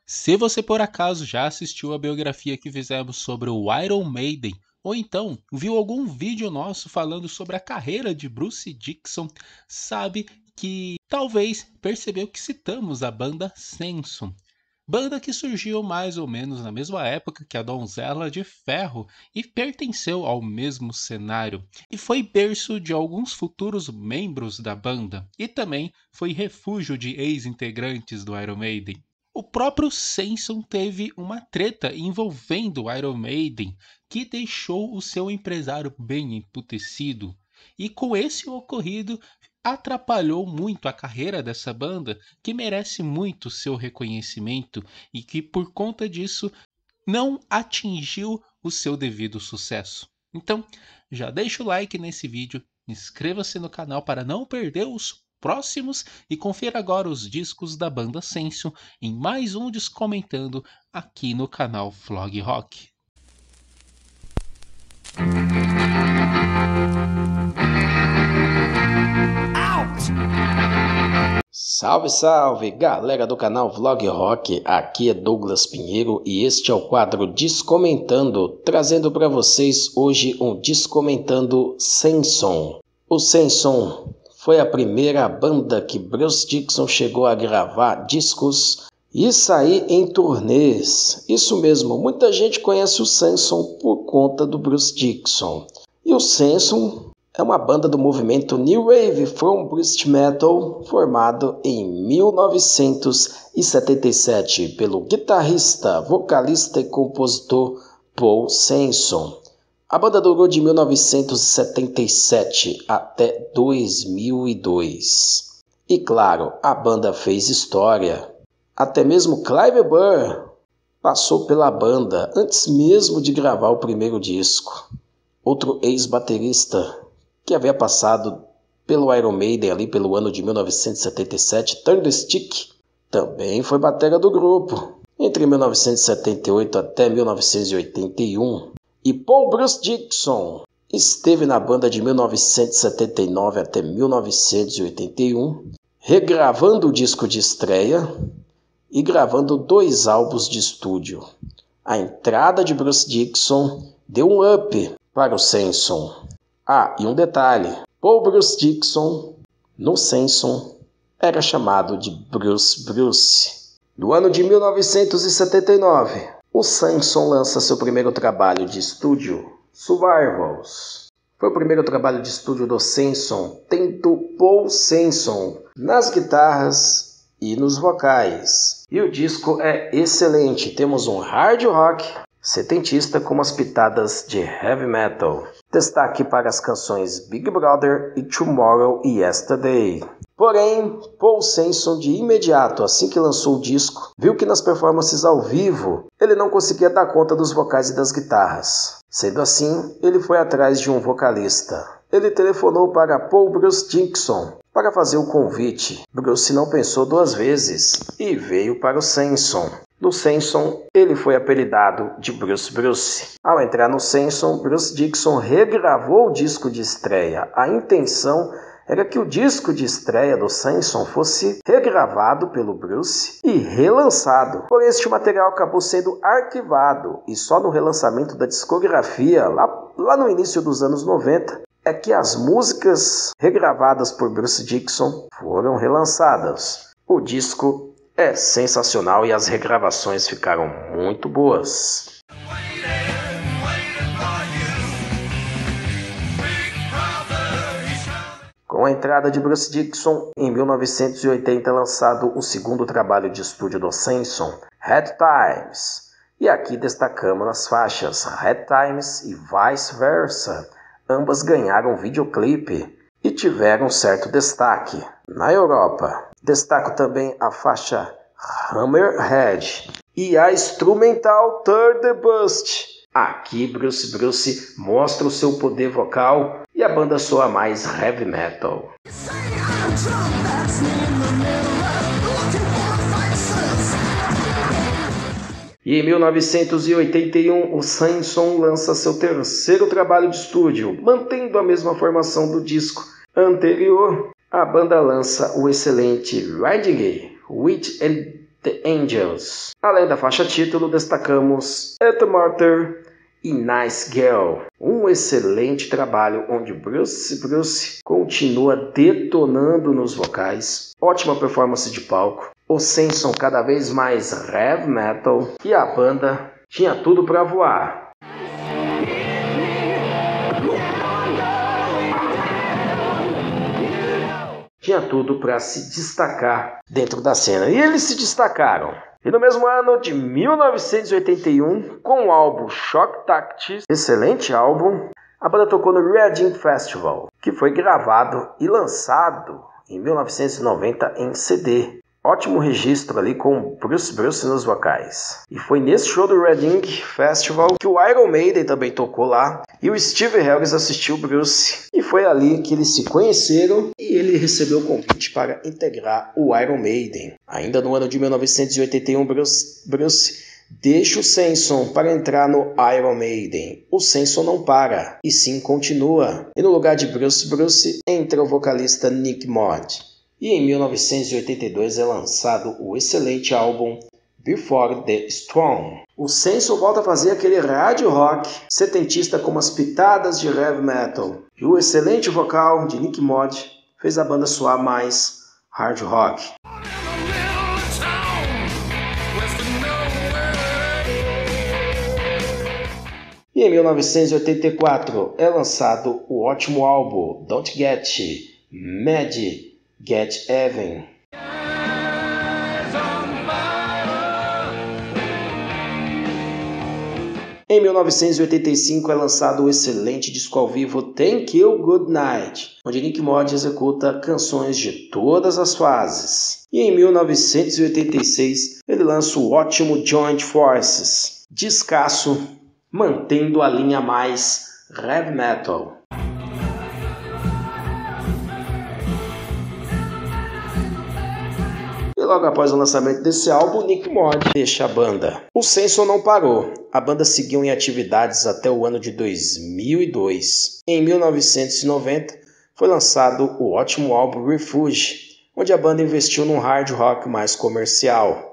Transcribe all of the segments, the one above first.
Se você por acaso já assistiu a biografia que fizemos sobre o Iron Maiden, ou então viu algum vídeo nosso falando sobre a carreira de Bruce Dickinson, sabe que talvez percebeu que citamos a banda Samson. Banda que surgiu mais ou menos na mesma época que a Donzela de Ferro e pertenceu ao mesmo cenário, e foi berço de alguns futuros membros da banda, e também foi refúgio de ex-integrantes do Iron Maiden. O próprio Samson teve uma treta envolvendo o Iron Maiden que deixou o seu empresário bem emputecido. E com esse ocorrido, atrapalhou muito a carreira dessa banda, que merece muito seu reconhecimento e que por conta disso não atingiu o seu devido sucesso. Então, já deixa o like nesse vídeo, inscreva-se no canal para não perder os próximos e confira agora os discos da banda Samson em mais um Descomentando aqui no canal Flog Rock. Salve, salve, galera do canal Vlog Rock, aqui é Douglas Pinheiro e este é o quadro Descomentando, trazendo para vocês hoje um Descomentando Samson. O Samson foi a primeira banda que Bruce Dickinson chegou a gravar discos e sair em turnês. Isso mesmo, muita gente conhece o Samson por conta do Bruce Dickinson. E o Samson é uma banda do movimento New Wave from British Metal, formado em 1977 pelo guitarrista, vocalista e compositor Paul Samson. A banda durou de 1977 até 2002. E claro, a banda fez história. Até mesmo Clive Burr passou pela banda antes mesmo de gravar o primeiro disco. Outro ex-baterista que havia passado pelo Iron Maiden ali pelo ano de 1977, Thunderstick, também foi batera do grupo entre 1978 até 1981. E Paul Bruce Dickinson esteve na banda de 1979 até 1981, regravando o disco de estreia e gravando 2 álbuns de estúdio. A entrada de Bruce Dickinson deu um up para o Samson. Ah, e um detalhe, Paul Bruce Dickinson, no Samson, era chamado de Bruce. No ano de 1979, o Samson lança seu primeiro trabalho de estúdio, Survivals. Foi o primeiro trabalho de estúdio do Samson, tendo Paul Samson nas guitarras e nos vocais. E o disco é excelente, temos um hard rock setentista com umas pitadas de heavy metal. Destaque para as canções Big Brother e Tomorrow e Yesterday. Porém, Paul Samson de imediato, assim que lançou o disco, viu que nas performances ao vivo ele não conseguia dar conta dos vocais e das guitarras. Sendo assim, ele foi atrás de um vocalista. Ele telefonou para Paul Bruce Dickinson para fazer o convite. Bruce não pensou 2 vezes e veio para o Samson. No Samson, ele foi apelidado de Bruce. Ao entrar no Samson, Bruce Dickinson regravou o disco de estreia. A intenção era que o disco de estreia do Samson fosse regravado pelo Bruce e relançado. Porém, este material acabou sendo arquivado e só no relançamento da discografia, lá no início dos anos 90, é que as músicas regravadas por Bruce Dickinson foram relançadas. O disco é sensacional e as regravações ficaram muito boas. Com a entrada de Bruce Dickinson, em 1980 é lançado o segundo trabalho de estúdio do Samson, Hard Times. E aqui destacamos as faixas Hard Times e Vice Versa. Ambas ganharam videoclipe e tiveram certo destaque na Europa. Destaco também a faixa Hammerhead e a instrumental Turn the Bust. Aqui Bruce mostra o seu poder vocal e a banda soa mais heavy metal. E em 1981, o Samson lança seu terceiro trabalho de estúdio, mantendo a mesma formação do disco anterior. A banda lança o excelente Riding With The Angels. Além da faixa título, destacamos At the Martyr e Nice Girl. Um excelente trabalho onde Bruce continua detonando nos vocais. Ótima performance de palco. O Samson cada vez mais heavy metal e a banda tinha tudo para voar. Tinha tudo para se destacar dentro da cena. E eles se destacaram. E no mesmo ano de 1981, com o álbum Shock Tactics, excelente álbum, a banda tocou no Reading Festival, que foi gravado e lançado em 1990 em CD. Ótimo registro ali com Bruce nos vocais. E foi nesse show do Reading Festival que o Iron Maiden também tocou lá. E o Steve Harris assistiu o Bruce. E foi ali que eles se conheceram e ele recebeu o convite para integrar o Iron Maiden. Ainda no ano de 1981, Bruce deixa o Samson para entrar no Iron Maiden. O Samson não para, e sim continua. E no lugar de Bruce entra o vocalista Nick Mod. E em 1982 é lançado o excelente álbum Before the Storm. O Samson volta a fazer aquele rádio rock setentista com umas pitadas de heavy metal. E o excelente vocal de Nick Mod fez a banda soar mais hard rock. E em 1984 é lançado o ótimo álbum Don't Get Mad, Get Even. Em 1985 é lançado o excelente disco ao vivo Thank You Good Night, onde Nick Mod executa canções de todas as fases. E em 1986 ele lança o ótimo Joint Forces, descasso, mantendo a linha mais heavy metal. E logo após o lançamento desse álbum, Nick Mod deixa a banda. O Samson não parou. A banda seguiu em atividades até o ano de 2002. Em 1990 foi lançado o ótimo álbum Refuge, onde a banda investiu num hard rock mais comercial.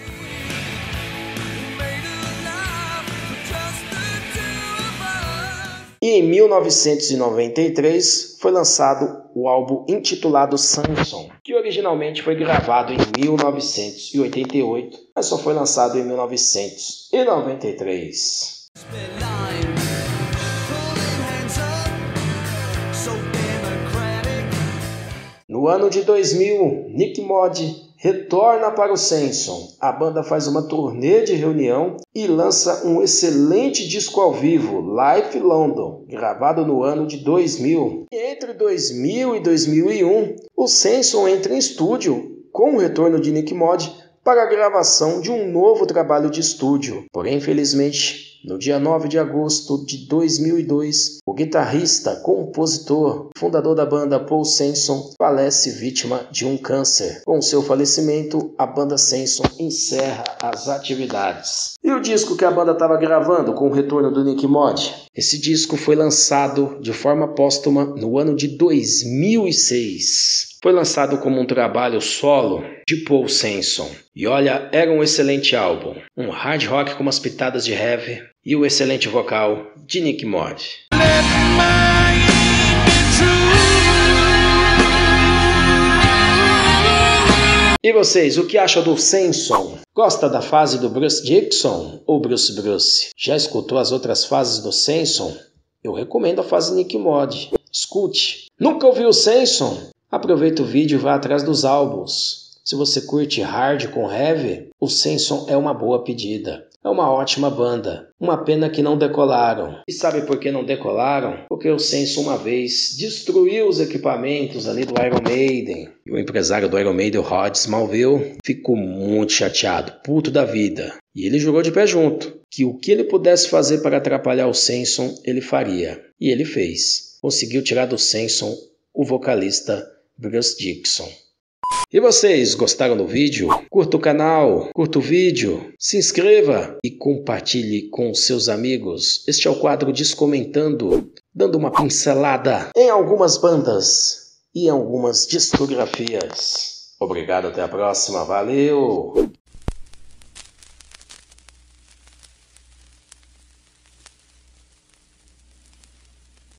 E em 1993 foi lançado o álbum intitulado Samson, que originalmente foi gravado em 1988, mas só foi lançado em 1993. No ano de 2000, Nick Mod retorna para o Samson. A banda faz uma turnê de reunião e lança um excelente disco ao vivo, Live London, gravado no ano de 2000. E entre 2000 e 2001, o Samson entra em estúdio com o retorno de Nick Mod para a gravação de um novo trabalho de estúdio. Porém, infelizmente, no dia 9 de agosto de 2002, o guitarrista, compositor, fundador da banda Paul Samson falece vítima de um câncer. Com seu falecimento, a banda Samson encerra as atividades. E o disco que a banda estava gravando com o retorno do Nick Mod? Esse disco foi lançado de forma póstuma no ano de 2006. Foi lançado como um trabalho solo de Paul Samson. E olha, era um excelente álbum. Um hard rock com umas pitadas de heavy e o excelente vocal de Nick Mod. E vocês, o que acham do Samson? Gosta da fase do Bruce Dickinson ou Bruce? Já escutou as outras fases do Samson? Eu recomendo a fase Nick Mod. Escute. Nunca ouviu o Samson? Aproveita o vídeo e vá atrás dos álbuns. Se você curte hard com heavy, o Samson é uma boa pedida. É uma ótima banda. Uma pena que não decolaram. E sabe por que não decolaram? Porque o Samson uma vez destruiu os equipamentos ali do Iron Maiden. E o empresário do Iron Maiden, o Rod Smallville, ficou muito chateado, puto da vida. E ele jurou de pé junto que o que ele pudesse fazer para atrapalhar o Samson, ele faria. E ele fez. Conseguiu tirar do Samson o vocalista Bruce Dickinson. E vocês, gostaram do vídeo? Curta o canal, curta o vídeo, se inscreva e compartilhe com seus amigos. Este é o quadro Descomentando, dando uma pincelada em algumas bandas e em algumas discografias. Obrigado, até a próxima, valeu!